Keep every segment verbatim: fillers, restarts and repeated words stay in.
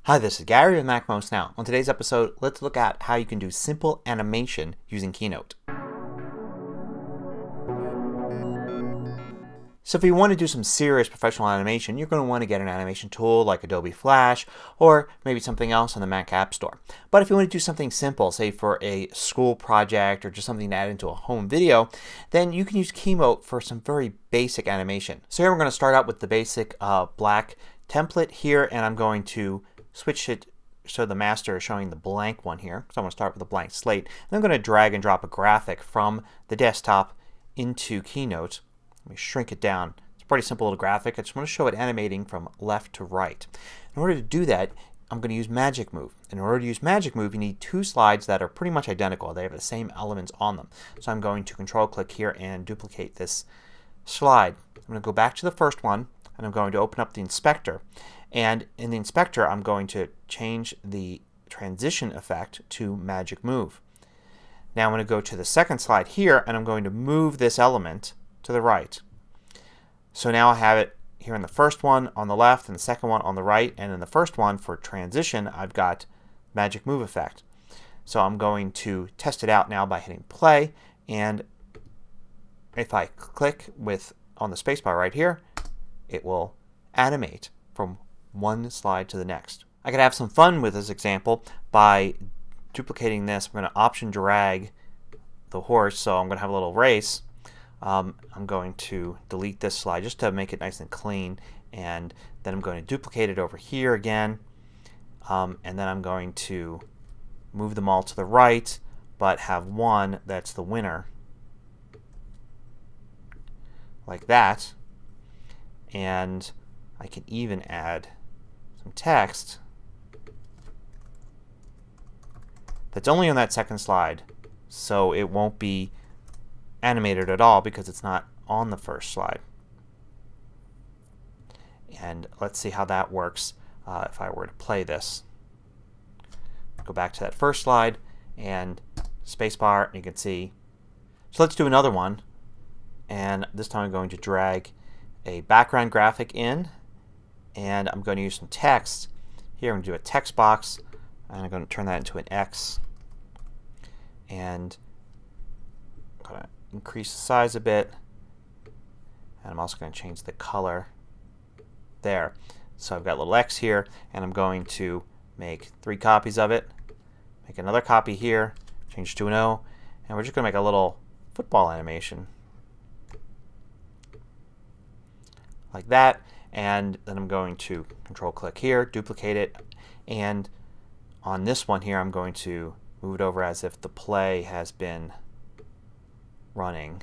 Hi, this is Gary with MacMost. Now, on today's episode, let's look at how you can do simple animation using Keynote. So if you want to do some serious professional animation, you're going to want to get an animation tool like Adobe Flash or maybe something else on the Mac App Store. But if you want to do something simple, say for a school project or just something to add into a home video, then you can use Keynote for some very basic animation. So here we're going to start out with the basic uh, black template here, and I'm going to switch it so the master is showing the blank one here. So I'm going to start with a blank slate. And I'm going to drag and drop a graphic from the desktop into Keynote. Let me shrink it down. It's a pretty simple little graphic. I just want to show it animating from left to right. In order to do that, I'm going to use Magic Move. In order to use Magic Move, you need two slides that are pretty much identical. They have the same elements on them. So I'm going to control click here and duplicate this slide. I'm going to go back to the first one and I'm going to open up the inspector. And in the inspector I'm going to change the transition effect to Magic Move. Now I'm going to go to the second slide here and I'm going to move this element to the right. So now I have it here in the first one on the left and the second one on the right, and in the first one for transition I've got Magic Move effect. So I'm going to test it out now by hitting play, and if I click with on the spacebar right here, it will animate from one slide to the next. I could have some fun with this example by duplicating this. I'm going to option drag the horse, so I'm going to have a little race. Um, I'm going to delete this slide just to make it nice and clean, and then I'm going to duplicate it over here again, um, and then I'm going to move them all to the right but have one that's the winner like that, and I can even add some text that's only on that second slide, so it won't be animated at all because it's not on the first slide. And let's see how that works uh, if I were to play this. Go back to that first slide and spacebar, and you can see. So let's do another one, and this time I'm going to drag a background graphic in, and I'm going to use some text. Here I'm going to do a text box, and I'm going to turn that into an X, and I'm going to increase the size a bit, and I'm also going to change the color there. So I've got a little X here, and I'm going to make three copies of it, make another copy here, change to an O, and we're just going to make a little football animation like that. And then I'm going to control click here, duplicate it, and on this one here I'm going to move it over as if the play has been running.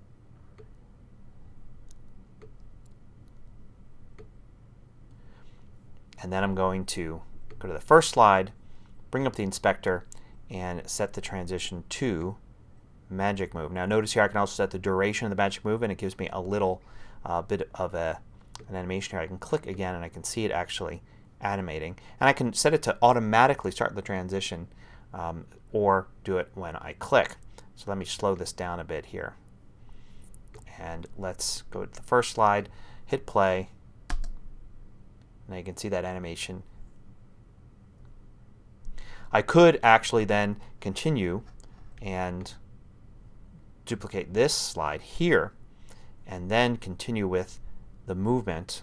And then I'm going to go to the first slide, bring up the inspector, and set the transition to Magic Move. Now notice here I can also set the duration of the Magic Move, and it gives me a little uh, bit of a, an animation here. I can click again and I can see it actually animating. And I can set it to automatically start the transition um, or do it when I click. So let me slow this down a bit here. And let's go to the first slide, hit play. Now you can see that animation. I could actually then continue and duplicate this slide here and then continue with the movement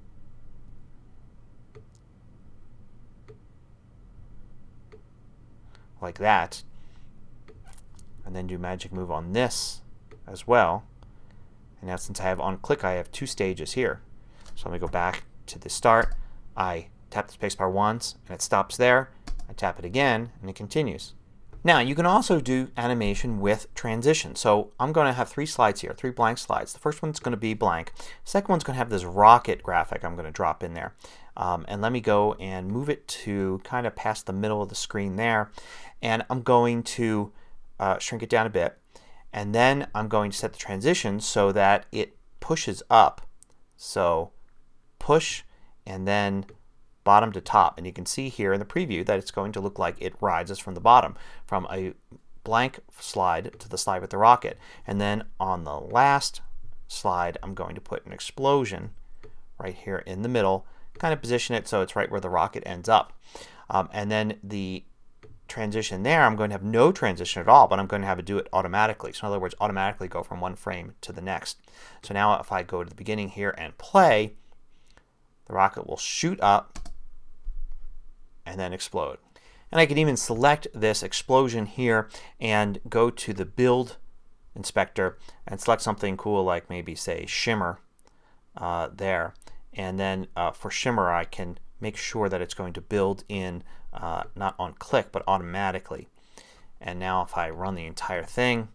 like that, and then do Magic Move on this as well. And now since I have on click, I have two stages here. So let me go back to the start. I tap the spacebar once and it stops there. I tap it again and it continues. Now you can also do animation with transition. So I'm going to have three slides here, three blank slides. The first one's going to be blank. The second one's going to have this rocket graphic I'm going to drop in there. Um, and let me go and move it to kind of past the middle of the screen there. And I'm going to uh, shrink it down a bit. And then I'm going to set the transition so that it pushes up. So push and then bottom to top, and you can see here in the preview that it's going to look like it rises from the bottom from a blank slide to the slide with the rocket. And then on the last slide I'm going to put an explosion right here in the middle kind of position it so it's right where the rocket ends up. Um, and then the transition there, I'm going to have no transition at all, but I'm going to have it do it automatically. So in other words, automatically go from one frame to the next. So now if I go to the beginning here and play, the rocket will shoot up and then explode. And I can even select this explosion here and go to the build inspector and select something cool like maybe say shimmer uh, there. And then uh, for shimmer I can make sure that it's going to build in uh, not on click but automatically. And now if I run the entire thing,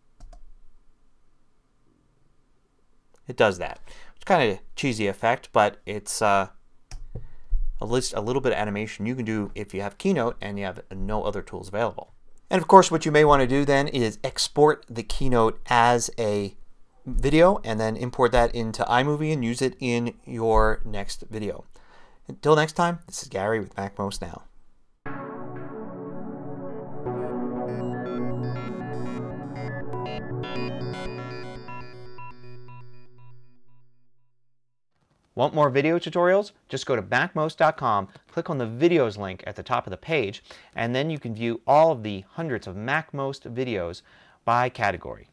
it does that. It's kind of a cheesy effect, but it's uh, at least a little bit of animation you can do if you have Keynote and you have no other tools available. And of course what you may want to do then is export the Keynote as a video and then import that into iMovie and use it in your next video. Until next time, this is Gary with MacMost Now. Want more video tutorials? Just go to MacMost dot com, click on the videos link at the top of the page, and then you can view all of the hundreds of MacMost videos by category.